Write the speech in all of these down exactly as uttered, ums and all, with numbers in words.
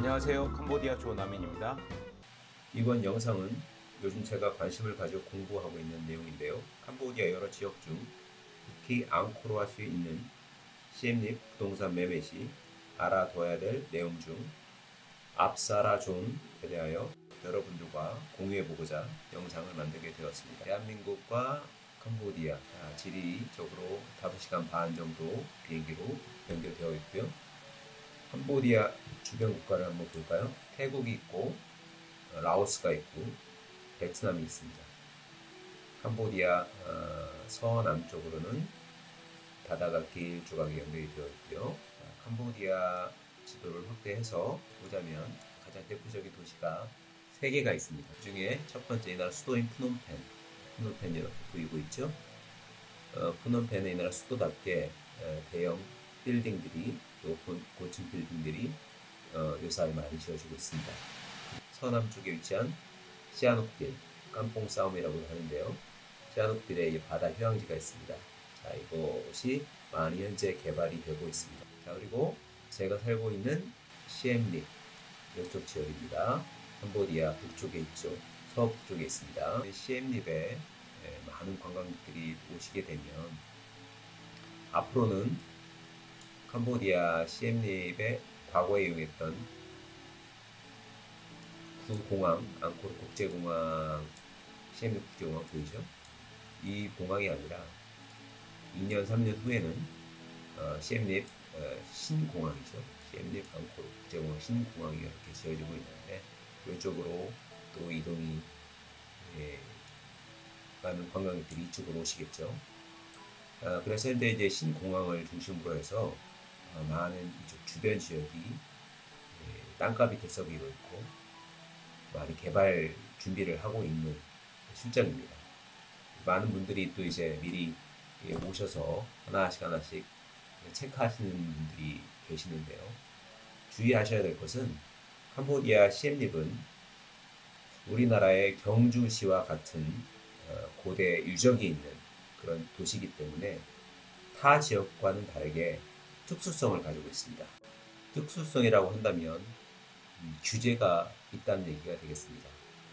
안녕하세요. 캄보디아 조남인입니다. 이번 영상은 요즘 제가 관심을 가지고 공부하고 있는 내용인데요. 캄보디아 여러 지역 중 특히 앙코르 와수에 있는 시엠립 부동산 매매 시 알아둬야 될 내용 중 압사라 존에 대하여 여러분들과 공유해보고자 영상을 만들게 되었습니다. 대한민국과 캄보디아 지리적으로 다섯 시간 반 정도 비행기로 연결되어 있고요. 캄보디아 주변 국가를 한번 볼까요? 태국이 있고 라오스가 있고 베트남이 있습니다. 캄보디아 어, 서남쪽으로는 바다가 길쭉하게 연결이 되어 있고요. 캄보디아 지도를 확대해서 보자면 가장 대표적인 도시가 세 개가 있습니다. 그 중에 첫 번째 이 나라 수도인 푸놈펜, 푸놈펜 이렇게 보이고 있죠. 어, 푸놈펜은 이 나라 수도답게 어, 대형 빌딩들이 또 고층 빌딩들이 어, 요사이 많이 지어지고 있습니다. 서남쪽에 위치한 시아녹빌, 깜뽕싸움이라고 하는데요. 시아녹빌에 바다 휴양지가 있습니다. 자, 이곳이 많이 현재 개발이 되고 있습니다. 자, 그리고 제가 살고 있는 시엠립, 이쪽 지역입니다. 캄보디아 북쪽에 있죠. 서북쪽에 있습니다. 시엠립에 많은 관광객들이 오시게 되면 앞으로는 캄보디아 시엠립에 과거에 이용했던 구공항, 앙코르 국제공항, 시엠립 국제공항 보이죠? 이 공항이 아니라 이 년, 삼 년 후에는 어, 시엠립 어, 신공항이죠. 시엠립 앙코르 국제공항 신공항이 이렇게 지어지고 있는데 이쪽으로 또 이동이 예, 많은 관광객들이 이쪽으로 오시겠죠. 어, 그래서 현재 이제 신공항을 중심으로 해서 어, 많은 이쪽 주변 지역이 예, 땅값이 들썩이고 있고 많이 개발 준비를 하고 있는 실정입니다. 많은 분들이 또 이제 미리 오셔서 하나씩 하나씩 체크하시는 분들이 계시는데요. 주의하셔야 될 것은 캄보디아 시엠립은 우리나라의 경주시와 같은 고대 유적이 있는 그런 도시이기 때문에 타 지역과는 다르게 특수성을 가지고 있습니다. 특수성이라고 한다면 음, 규제가 있다는 얘기가 되겠습니다.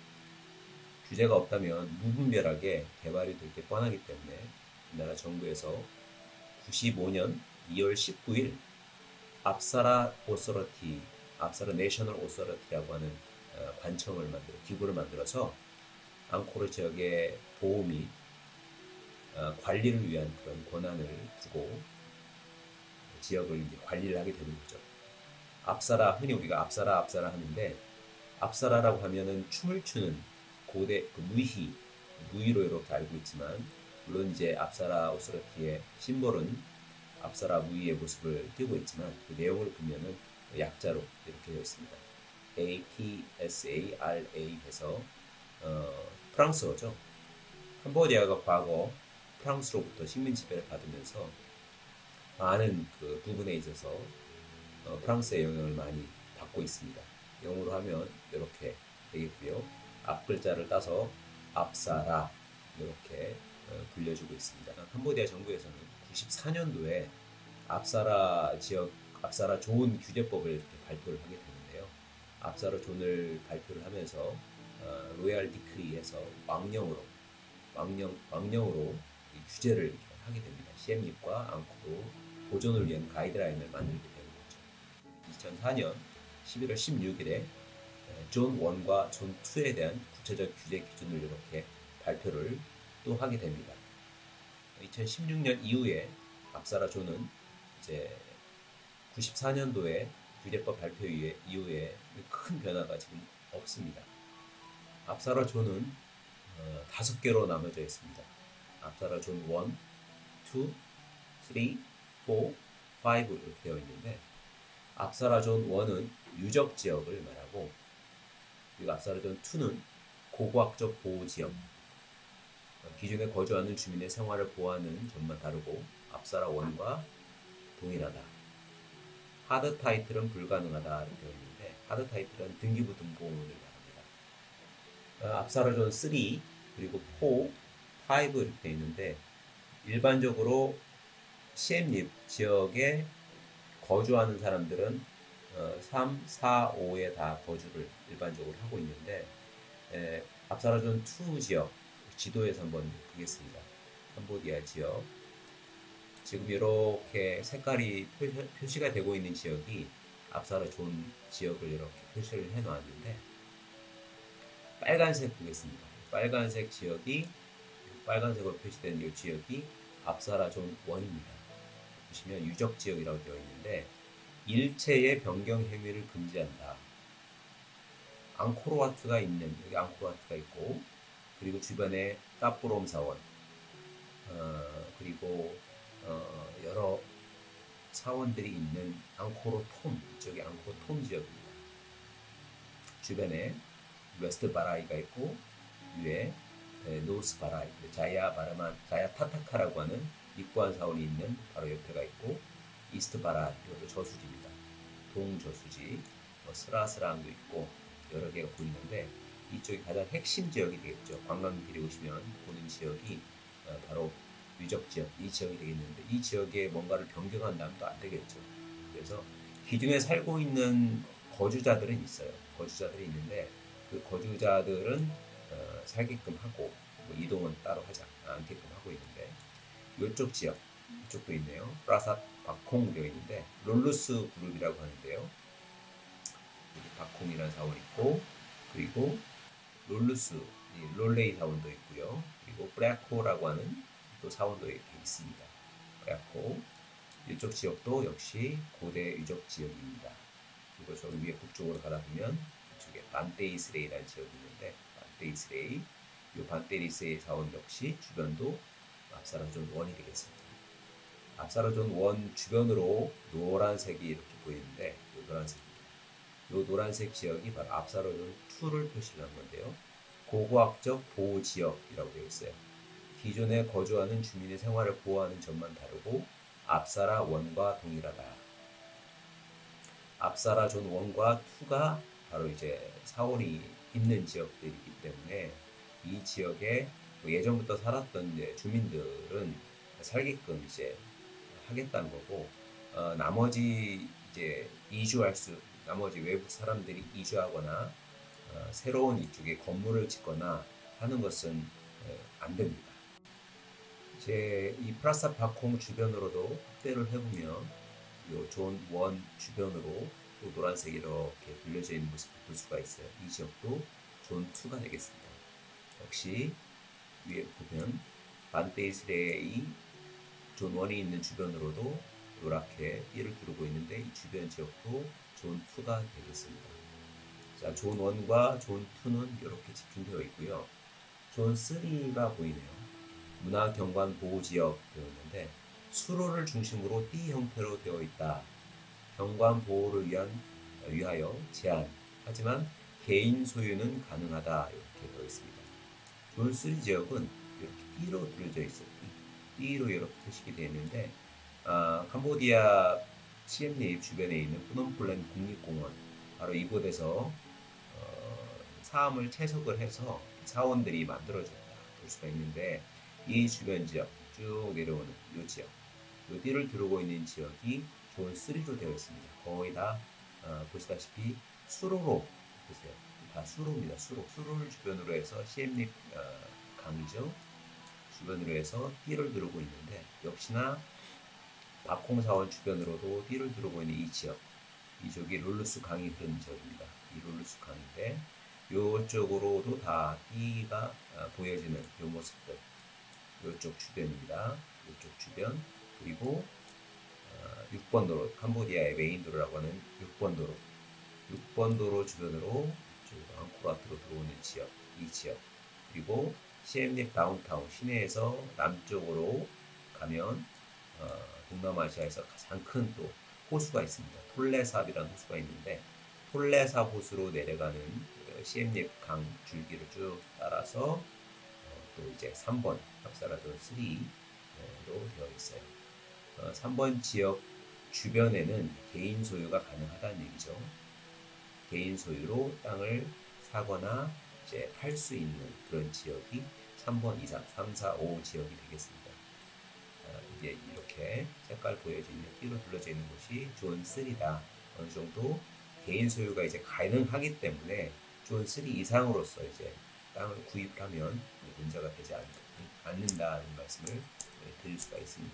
규제가 없다면 무분별하게 개발이 될 게 뻔하기 때문에 우리나라 정부에서 구십오 년 이월 십구일 압사라 오서러티, 압사라 내셔널 오서러티라고 하는 어, 관청을 만들어 기구를 만들어서 앙코르 지역의 보호 및 어, 관리를 위한 그런 권한을 두고 지역을 이제 관리를 하게 되는 거죠. 압사라, 흔히 우리가 압사라 압사라 하는데 압사라라고 하면은 춤을 추는 고대 그 무희, 무희로 이렇게 알고 있지만 물론 이제 압사라 오스러티의 심볼은 압사라 무희의 모습을 띄고 있지만 그 내용을 보면은 약자로 이렇게 되어 있습니다. A P S A R A 해서 어, 프랑스어죠. 캄보디아가 과거 프랑스로부터 식민 지배를 받으면서 많은 그 부분에 있어서 어, 프랑스의 영향을 많이 받고 있습니다. 영어로 하면 이렇게 되겠고요. 앞 글자를 따서 압사라 이렇게 어, 불려주고 있습니다. 캄보디아 정부에서는 구십사 년도에 압사라 지역, 압사라 존 규제법을 이렇게 발표를 하게 되는데요. 압사라 존을 발표를 하면서 어, 로얄 디크리에서 왕령으로 왕령 왕령으로 이 규제를 이렇게 하게 됩니다. 시엠립과 앙코르 보존을 위한 가이드라인을 만들게 되는 거죠. 이천사 년 십일월 십육일에 존 일과 존 이에 대한 구체적 규제 기준을 이렇게 발표를 또 하게 됩니다. 이천십육 년 이후에 압사라 존은 이제 구십사 년도에 규제법 발표 이후에 큰 변화가 지금 없습니다. 압사라 존은 어, 다섯 개로 나눠져 있습니다. 압사라 존 일, 이, 삼, 사, 오 이렇게 되어 있는데 압사라 존 일은 유적 지역을 말하고 그리고 압사라 존 이는 고고학적 보호 지역 기존에 거주하는 주민의 생활을 보호하는 점만 다르고 압사라 일과 동일하다. 하드 타이틀은 불가능하다 이렇게 되어 있는데 하드 타이틀은 등기부 등본을 말합니다. 어, 압사라 존 삼 그리고 사, 오 이렇게 되어 있는데 일반적으로 시엠립 지역에 거주하는 사람들은 어, 삼, 사, 오에 다 거주를 일반적으로 하고 있는데 에, 압사라존 투 지역 지도에서 한번 보겠습니다. 캄보디아 지역 지금 이렇게 색깔이 표시, 표시가 되고 있는 지역이 압사라존 지역을 이렇게 표시를 해 놓았는데 빨간색 보겠습니다. 빨간색 지역이 빨간색으로 표시된 이 지역이 압사라존 일입니다. 보시면 유적 지역이라고 되어 있는데 일체의 변경 행위를 금지한다. 앙코르와트가 있는 여기 앙코르와트가 있고 그리고 주변에 까뿌롬 사원 어, 그리고 어, 여러 사원들이 있는 앙코르톰 이쪽이 앙코르톰 지역입니다. 주변에 웨스트 바라이가 있고 위에 노스 바라이 자야 바라만 자야 타타카라고 하는 입구한 사원이 있는 바로 옆에가 있고 이스트 바라이 이것도 저수지입니다. 동저수지 뭐 스라스랑도 있고 여러 개가 보이는데 이쪽이 가장 핵심 지역이 되겠죠. 관광객들이 오시면 보는 지역이 바로 유적지역 이 지역이 되겠는데 이 지역에 뭔가를 변경한다면 또 안 되겠죠. 그래서 기존에 살고 있는 거주자들은 있어요. 거주자들이 있는데 그 거주자들은 어, 살게끔 하고 뭐 이동은 따로 하지 않게끔 하고 있는데 이쪽 지역 이쪽도 있네요. 프라삿 바콩 되어 있는데 롤루스 그룹이라고 하는데요. 바콩이라는 사원 있고 그리고 롤루스 롤레이 사원도 있고요. 그리고 브라코라고 하는 또 사원도 이렇게 있습니다. 브라코 이쪽 지역도 역시 고대 유적 지역입니다. 그리고 저 위에 북쪽으로 가다 보면 이쪽에 반테이스레이라는 지역이 있는데 반테이스레이 이 반테이스레이 사원 역시 주변도 압사라존 일이 되겠습니다. 압사라존 일 주변으로 노란색이 이렇게 보이는데 이 노란색입니다. 이 노란색 지역이 바로 압사라존 이를 표시한 건데요. 고고학적 보호지역이라고 되어 있어요. 기존에 거주하는 주민의 생활을 보호하는 점만 다르고 압사라 일과 동일하다. 압사라존 일과 이가 바로 이제 사원이 있는 지역들이기 때문에 이 지역에 예전부터 살았던 이제 주민들은 살게끔 이제 하겠다는 거고 어, 나머지 이제 이주할 수 나머지 외부 사람들이 이주하거나 어, 새로운 이쪽에 건물을 짓거나 하는 것은 에, 안 됩니다. 이제 이 프라사 바콩 주변으로도 확대를 해보면 이존 일 주변으로 또 노란색이 이렇게 둘려져 있는 모습을 볼 수가 있어요. 이 지역도 존 이가 되겠습니다. 역시 위에 보면 반테이스레이 존 일이 있는 주변으로도 노랗게 띠를 두르고 있는데 이 주변 지역도 존 이가 되겠습니다. 자, 존 일과 존 이는 이렇게 집중되어 있고요. 존 삼가 보이네요. 문화경관 보호지역 되었는데 수로를 중심으로 띠 형태로 되어 있다. 경관 보호를 위한 위하여 제한. 하지만 개인 소유는 가능하다. 이렇게 되어 있습니다. 존 삼 지역은 이렇게 띠로 둘러져 있어요. 띠로 이렇게 표시가 되어 있는데 아, 캄보디아 시엠립 주변에 있는 프놈플렌 국립공원 바로 이곳에서 어, 사암을 채석을 해서 사원들이 만들어졌다 볼 수가 있는데 이 주변 지역 쭉 내려오는 이 지역 이 띠를 두르고 있는 지역이 존 삼로 되어 있습니다. 거의 다 어, 보시다시피 수로로 보세요. 다 수로입니다. 수로 수로를 주변으로 해서 시엠립 어, 강이죠. 주변으로 해서 띠를 두르고 있는데 역시나 바콩사원 주변으로도 띠를 두르고 있는 이 지역 이쪽이 롤루스 강이 흐르는 지역입니다. 이 롤루스 강인데 이쪽으로도 다 띠가 보여지는 이 모습들 이쪽 주변입니다. 이쪽 주변 그리고 육 번 도로 캄보디아의 메인 도로라고 하는 육 번 도로 육 번 도로 주변으로 앙코르와트로 들어오는 지역 이 지역 그리고 시엠립 다운타운 시내에서 남쪽으로 가면 어, 동남아시아에서 가장 큰 또 호수가 있습니다. 톨레삽이라는 호수가 있는데 톨레삽 호수로 내려가는 시엠립 강 줄기를 쭉 따라서 어, 또 이제 삼 번 압사라존 삼로 되어 있어요. 어, 삼 번 지역 주변에는 개인 소유가 가능하다는 얘기죠. 개인 소유로 땅을 사거나 이제 팔 수 있는 그런 지역이 삼 번 이상, 삼, 사, 오 지역이 되겠습니다. 어, 이제 이렇게 색깔 보여져 있는 띠로 둘러져 있는 곳이 존 삼이다. 어느 정도 개인 소유가 이제 가능하기 때문에 존 쓰리 이상으로서 이제 땅을 구입하면 문제가 되지 않, 않는다는 말씀을 네, 드릴 수가 있습니다.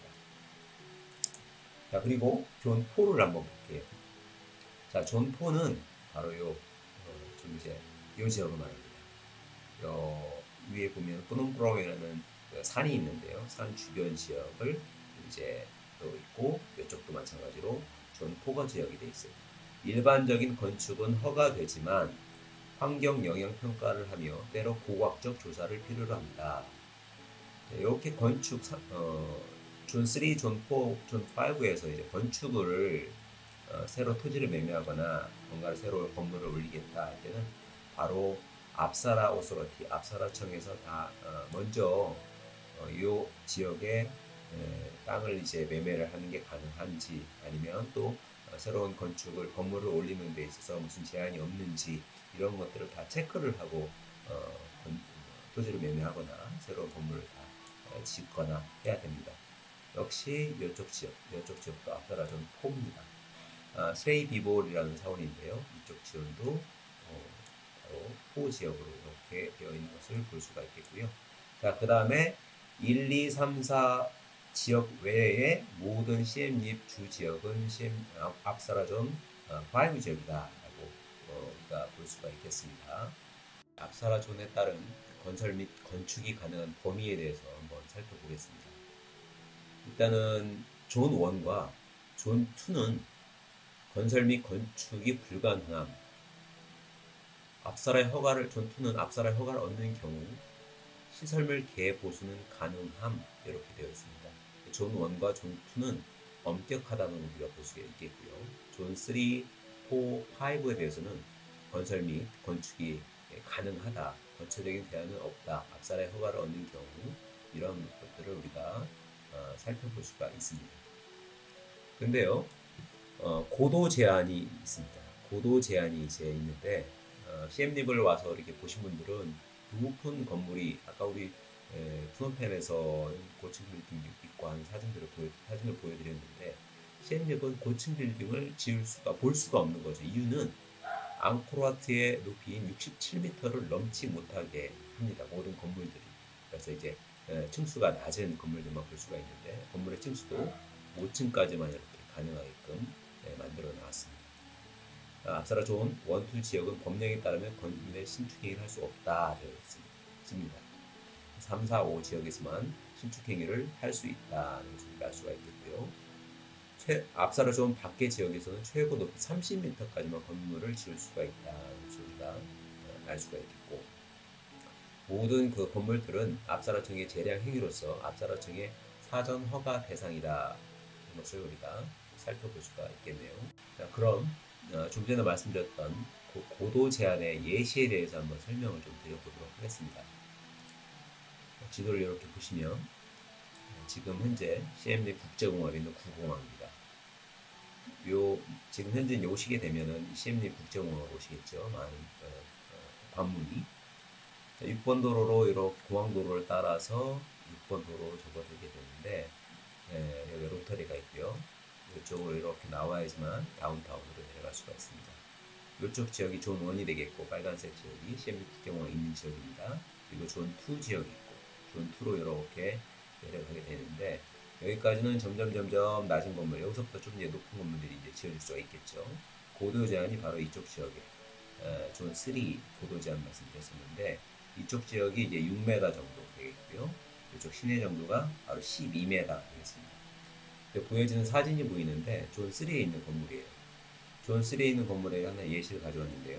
자, 그리고 존 포를 한번 볼게요. 자, 존 포는 바로 요, 어, 좀 이제 요 지역을 말합니다. 요 위에 보면 뿌놈프로이라는 산이 있는데요. 산 주변 지역을 이제 또 있고 이쪽도 마찬가지로 존 포거 지역이 되어 있어요. 일반적인 건축은 허가되지만 환경 영향 평가를 하며 때로 고고학적 조사를 필요로 합니다. 이렇게 건축 어, 존 쓰리, 존 포, 존 파이브에서 이제 건축을 어, 새로 토지를 매매하거나 뭔가를 새로 건물을 올리겠다 할 때는 바로 압사라 오소리티, 압사라청에서 다 어, 먼저 어, 이 지역에 에, 땅을 이제 매매를 하는 게 가능한지 아니면 또 어, 새로운 건축을 건물을 올리는 데 있어서 무슨 제한이 없는지 이런 것들을 다 체크를 하고 어, 건, 토지를 매매하거나 새로운 건물을 다 어, 짓거나 해야 됩니다. 역시 이쪽 지역, 이쪽 지역도 압사라 존 포입니다. 아, 스레이 비볼이라는 사원인데요. 이쪽 지역도 어, 바로 포 지역으로 이렇게 되어 있는 것을 볼 수가 있겠고요. 자, 그 다음에 일, 이, 삼, 사 지역 외의 모든 씨엠립 주 지역은 씨엠 압사라 존 오 지역이다 라고 어, 우리가 볼 수가 있겠습니다. 압사라 존에 따른 건설 및 건축이 가능한 범위에 대해서 한번 살펴보겠습니다. 일단은 존 원과 존 투는 건설 및 건축이 불가능함. 압사라의 허가를 존 투는 압사라의 허가를 얻는 경우 시설물 개보수는 가능함 이렇게 되어 있습니다. 존 원과 존 투는 엄격하다는 우리가 볼 수가 있겠고요. 존 쓰리, 포, 파이브에 대해서는 건설 및 건축이 가능하다. 전체적인 제한은 없다. 압사라의 허가를 얻는 경우 이런 것들을 우리가 어, 살펴볼 수가 있습니다. 근데요, 어, 고도 제한이 있습니다. 고도 제한이 이제 있는데 어, 씨엠립을 와서 이렇게 보신 분들은 높은 건물이 아까 우리 프놈펜에서 고층 빌딩 있고 하는 사진들을 보여 사진을 보여드렸는데 씨엠립은 고층 빌딩을 지을 수가 볼 수가 없는 거죠. 이유는 앙코르와트의 높이인 육십칠 미터를 넘지 못하게 합니다. 모든 건물들이. 그래서 이제 층수가 낮은 건물들만 볼 수가 있는데 건물의 층수도 오 층까지만 이렇게 가능하게끔 만들어 놨습니다. 압사라 존 일, 이 지역은 법령에 따르면 건물의 신축행위를 할 수 없다 되어 있습니다. 삼, 사, 오 지역에서만 신축행위를 할 수 있다는 것을 알 수가 있겠고요. 최, 압사라 존 밖의 지역에서는 최고 높이 삼십 미터까지만 건물을 지을 수가 있다는 것을 우리가 알 수가 있겠고 모든 그 건물들은 압사라청의 재량 행위로서 압사라청의 사전 허가 대상이다. 이런 것을 우리가 살펴볼 수가 있겠네요. 자, 그럼 어, 좀 전에 말씀드렸던 그 고도 제한의 예시에 대해서 한번 설명을 좀 드려보도록 하겠습니다. 지도를 이렇게 보시면 지금 현재 씨엠립 국제공원에 있는 구공항입니다. 요 지금 현재 오시게 되면은 씨엠립 국제공원으로 오시겠죠. 많은 어, 어, 관문이 자, 육 번 도로로 이렇게 공항도로를 따라서 육 번 도로로 접어들게 되는데 예, 여기 로터리가 있고요. 이쪽으로 이렇게 나와야지만 다운타운으로 내려갈 수가 있습니다. 이쪽 지역이 존 원이 되겠고 빨간색 지역이 씨엠립 국제공원에 있는 지역입니다. 그리고 존 투 지역이 있고 존 투로 이렇게 내려가게 되는데 여기까지는 점점 점점 낮은 건물 여기서부터 좀 이제 높은 건물들이 이제 지어질 수가 있겠죠. 고도 제한이 바로 이쪽 지역에 어, 존 쓰리 고도 제한 말씀드렸었는데 이쪽 지역이 이제 육 미터 정도 되겠고요. 이쪽 시내 정도가 바로 십이 미터 되겠습니다. 보여지는 사진이 보이는데 존 쓰리에 있는 건물이에요. 존 쓰리에 있는 건물에 하나 예시를 가져왔는데요.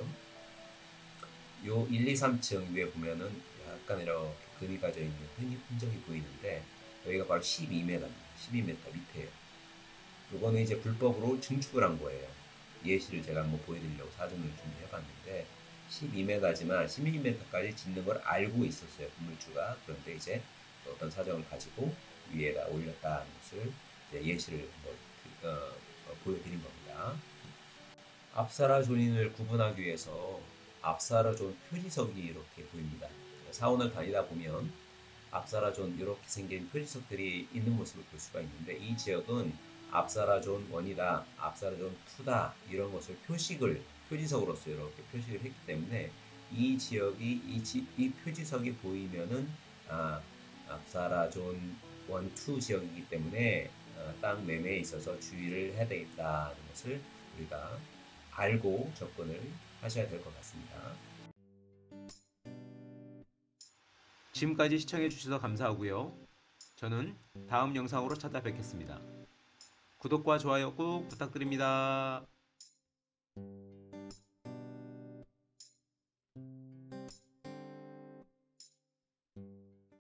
요 일, 이, 삼 층 위에 보면은 약간 이렇게 금이 가져 있는 흔적이 보이는데 여기가 바로 십이 미터입니다. 십이 미터 밑에요. 요거는 이제 불법으로 증축을 한 거예요. 예시를 제가 한번 보여드리려고 사진을 준비해봤는데 십이 미터지만 십이 미터까지 짓는 걸 알고 있었어요. 건물주가. 그런데 이제 어떤 사정을 가지고 위에다 올렸다는 것을 예시를 한번 어, 어, 보여드린 겁니다. 압사라 존인을 구분하기 위해서 압사라 존 표지석이 이렇게 보입니다. 사원을 다니다 보면 압사라 존 이렇게 생긴 표지석들이 있는 모습을 볼 수가 있는데 이 지역은 압사라존 일이다, 압사라존 이다 이런 것을 표식을 표지석으로서 이렇게 표식을 했기 때문에 이 지역이 이, 지, 이 표지석이 보이면은 아, 압사라존 일, 이 지역이기 때문에 어, 땅 매매에 있어서 주의를 해야 되겠다는 것을 우리가 알고 접근을 하셔야 될 것 같습니다. 지금까지 시청해 주셔서 감사하고요. 저는 다음 영상으로 찾아뵙겠습니다. 구독과 좋아요 꾹 부탁드립니다.